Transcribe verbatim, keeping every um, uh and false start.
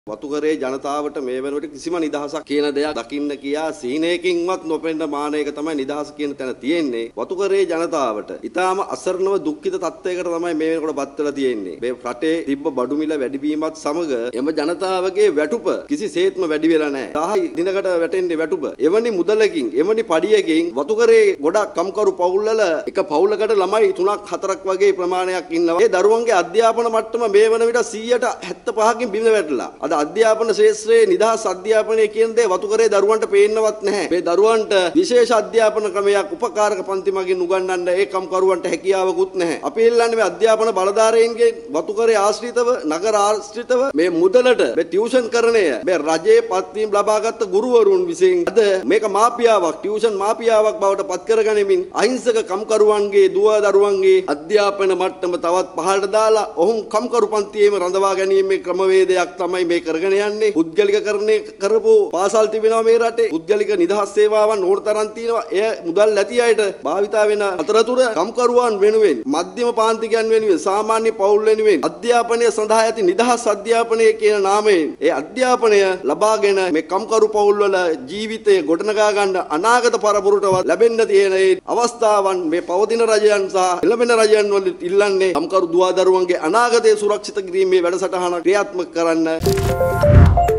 වතුකරේ ජනතාවට මේ වෙනකොට කිසිම නිදහසක් කියන දෙයක් දකින්න කියා සීනයකින්වත් නොපෙන්න මානයක තමයි නිදහස කියන තැන තියෙන්නේ. වතුකරේ ජනතාවට ඊටාම අසරණව දුක්ඛිත තත්වයකට තමයි මේ වෙනකොට පත් වෙලා තියෙන්නේ. මේ රටේ තිබ්බ බඩු මිල වැඩිවීමත් සමග එම ජනතාවගේ වැටුප කිසිසේත්ම වැඩි වෙලා නැහැ. දහයි දිනකට වැටෙන්නේ වැටුප. එවැනි මුදලකින් එවැනි පඩියකින් වතුකරේ ගොඩක් කම්කරු පවුල්වල එක පවුලකට ළමයි තුනක් හතරක් වගේ ප්‍රමාණයක් ඉන්නවා. ඒ දරුවන්ගේ අධ්‍යාපන මට්ටම මේ වන විට සීයට හැත්තෑ පහකින් බිම වැටලා. අධ්‍යාපන ශාස්ත්‍රයේ නිදහස් අධ්‍යාපනය කියන දේ වතුකරේ දරුවන්ට පේන්නවත් නැහැ. මේ දරුවන්ට විශේෂ අධ්‍යාපන ක්‍රමයක් උපකාරක පන්ති මගින් උගන්වන්න ඒ කම්කරුවන්ට හැකියාවකුත් නැහැ. අපි ඉල්ලන්නේ මේ අධ්‍යාපන බලධාරීන්ගේ වතුකරේ ආශ්‍රිතව නගර ආශ්‍රිතව මේ මුදලට මේ ටියුෂන් කරණය මේ රජයේ පත්වීම් ලබාගත් ගුරුවරුන් විසින් අද මේක මාපියාවක් ටියුෂන් මාපියාවක් බවට පත් කරගනිමින් අහිංසක කම්කරුවන්ගේ දුව දරුවන්ගේ අධ්‍යාපන මට්ටම තවත් පහළට දාලා ඔවුන් කම්කරු පන්තියේම රඳවා ගැනීමේ ක්‍රමවේදයක් තමයි මේ කරගෙන යන්නේ. පුද්ගලිකකරණය කරපු පාසල් තිබෙනවා මේ රටේ. පුද්ගලික නිදහස් සේවාවන් ඕන තරම් තියෙනවා. එය මුදල් නැති අයට භාවිතා වෙන අතරතුර කම්කරුවන් වෙනුවෙන් මධ්‍යම පාන්තිකයන් වෙනුවෙන් සාමාන්‍ය පවුල් වෙනුවෙන් අධ්‍යාපනය සඳහා ඇති නිදහස් අධ්‍යාපනය කියන නාමයෙන් ඒ අධ්‍යාපනය ලබාගෙන මේ කම්කරු පවුල්වල ජීවිතය ගොඩනගා ගන්න අනාගත පරපුරටවත් ලැබෙන්න තියෙන ඒ අවස්ථාවන් මේ පවතින රජයන් සහ එළඹෙන රජයන් වලින් ඉල්ලන්නේ කම්කරු දුවදරුවන්ගේ අනාගතය සුරක්ෂිත කිරීමේ වැඩසටහන ක්‍රියාත්මක කරන්න.